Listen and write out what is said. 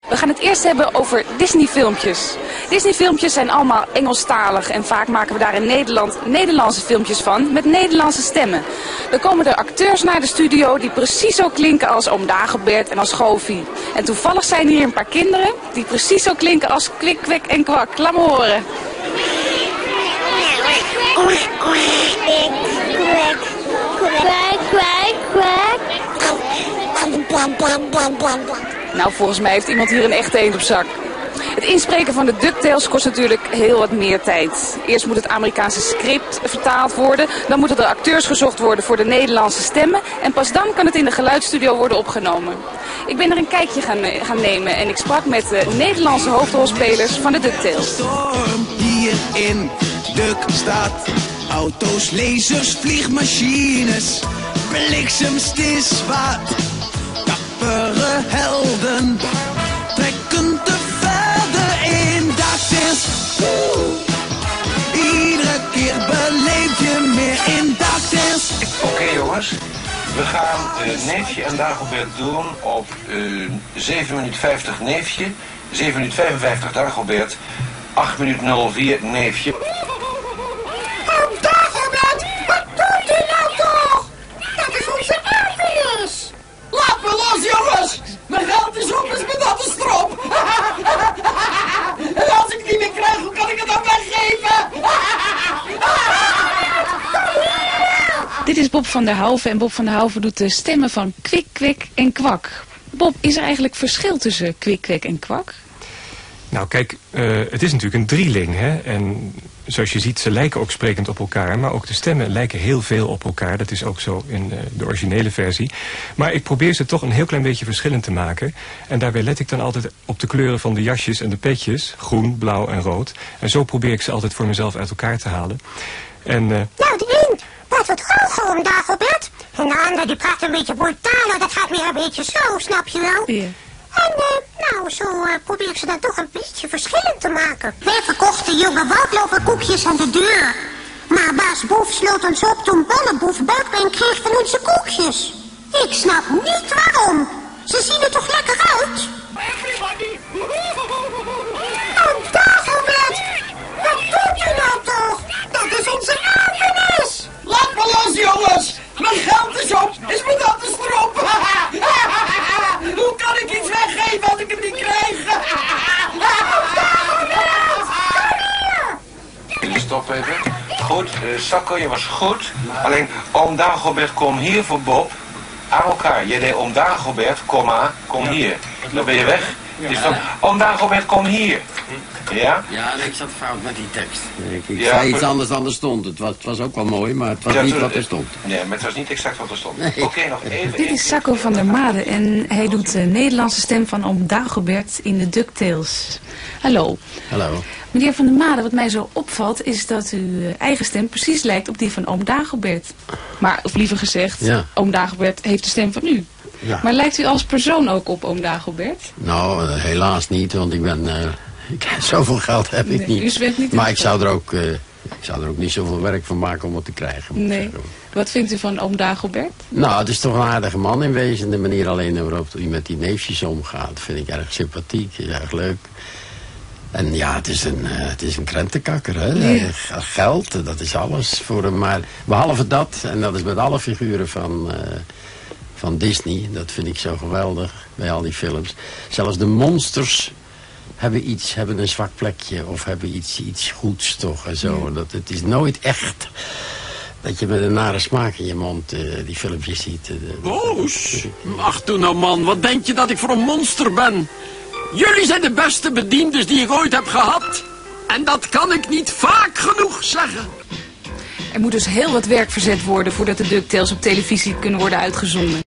We gaan het eerst hebben over Disney-filmpjes. Disney-filmpjes zijn allemaal Engelstalig en vaak maken we daar in Nederland Nederlandse filmpjes van met Nederlandse stemmen. Dan komen er acteurs naar de studio die precies zo klinken als Oom Dagobert en als Goofy. En toevallig zijn hier een paar kinderen die precies zo klinken als Kwik, Kwek en Kwak. Laat me horen. Nou, volgens mij heeft iemand hier een echte eend op zak. Het inspreken van de DuckTales kost natuurlijk heel wat meer tijd. Eerst moet het Amerikaanse script vertaald worden, dan moeten er acteurs gezocht worden voor de Nederlandse stemmen en pas dan kan het in de geluidsstudio worden opgenomen. Ik ben er een kijkje gaan nemen en ik sprak met de Nederlandse hoofdrolspelers van de DuckTales. Hier in Duckstad, auto's, lasers, vliegmachines, bliksems, het is wat. Dappere helden trekken te verder in DuckTales. Iedere keer beleef je meer in DuckTales. Oké, jongens, we gaan Neefje en Dagobert doen op 7 minuut 50 Neefje, 7 minuut 55 Dagobert, 8 minuut 04 Neefje. Oom Dagobert, wat doet u nou toch? Dat is onze erfenis. Laat me los, jongens! Mijn geld is op, is met dat een strop! En als ik het niet meer krijg, hoe kan ik het dan weggeven? Dit is Bob van der Houven en Bob van der Houven doet de stemmen van Kwik, Kwik en Kwak. Bob, is er eigenlijk verschil tussen Kwik, Kwik en Kwak? Nou kijk, het is natuurlijk een drieling, hè. En zoals je ziet, ze lijken ook sprekend op elkaar. Maar ook de stemmen lijken heel veel op elkaar. Dat is ook zo in de originele versie. Maar ik probeer ze toch een heel klein beetje verschillend te maken. En daarbij let ik dan altijd op de kleuren van de jasjes en de petjes. Groen, blauw en rood. En zo probeer ik ze altijd voor mezelf uit elkaar te halen. En, Nou, die een praat wat hoger, Oom Dagobert. En de ander die praat een beetje brutaler. Dat gaat meer een beetje zo, snap je wel? Ja. En nou, zo probeer ik ze dan toch een beetje verschillend te maken. Wij verkochten jonge woudloverkoekjes aan de deur. Maar baas Boef sloot ons op toen Bolleboef buikpijn kreeg van onze koekjes. Ik snap niet waarom. Ze zien er toch lekker uit? Oom Dagobert, wat doet u nou toch? Dat is onze erfenis. Laat me los, jongens! Mijn geld is op, is me dat een strop! Hoe kan ik iets weggeven als ik het niet krijg? Stop even. Goed, Sakko, je was goed. Alleen, Oom Dagobert, kom hier voor Bob. Aan elkaar. Je deed Oom Dagobert, kom hier. Dan ben je weg. Dus dan, Oom Dagobert, kom hier. Ja? Ja, ik zat fout met die tekst. Ik Ja, zei iets anders dan er stond. Het was ook wel mooi, maar het was Ja, niet wat er stond. Nee, maar het was niet exact wat er stond. Nee. Oké, nog even. Dit is Sakko van der Made en hij doet de Nederlandse stem van Oom Dagobert in de DuckTales. Hallo. Hallo. Meneer van der Made, wat mij zo opvalt is dat uw eigen stem precies lijkt op die van Oom Dagobert. Maar, of liever gezegd, Ja. Oom Dagobert heeft de stem van u. Ja. Maar lijkt u als persoon ook op Oom Dagobert? Nou, helaas niet, want zoveel geld heb ik Nee, u niet. zwemt niet Maar in ik zou er ook niet zoveel werk van maken om het te krijgen. moet ik Nee. zeggen. Wat vindt u van Oom Dagobert? Nou, het is toch een aardige man in wezen. De manier alleen waarop hij met die neefjes omgaat, vind ik erg sympathiek, erg leuk. En ja, het is een krentenkakker, hè. Ja. Geld, dat is alles voor hem. Maar behalve dat, en dat is met alle figuren van Disney, dat vind ik zo geweldig bij al die films. Zelfs de monsters hebben een zwak plekje of hebben iets goeds toch en zo. Dat, het is nooit echt dat je met een nare smaak in je mond die filmpjes ziet. Boos? Ach, doe nou man, wat denk je dat ik voor een monster ben? Jullie zijn de beste bediendes die ik ooit heb gehad. En dat kan ik niet vaak genoeg zeggen. Er moet dus heel wat werk verzet worden voordat de DuckTales op televisie kunnen worden uitgezonden.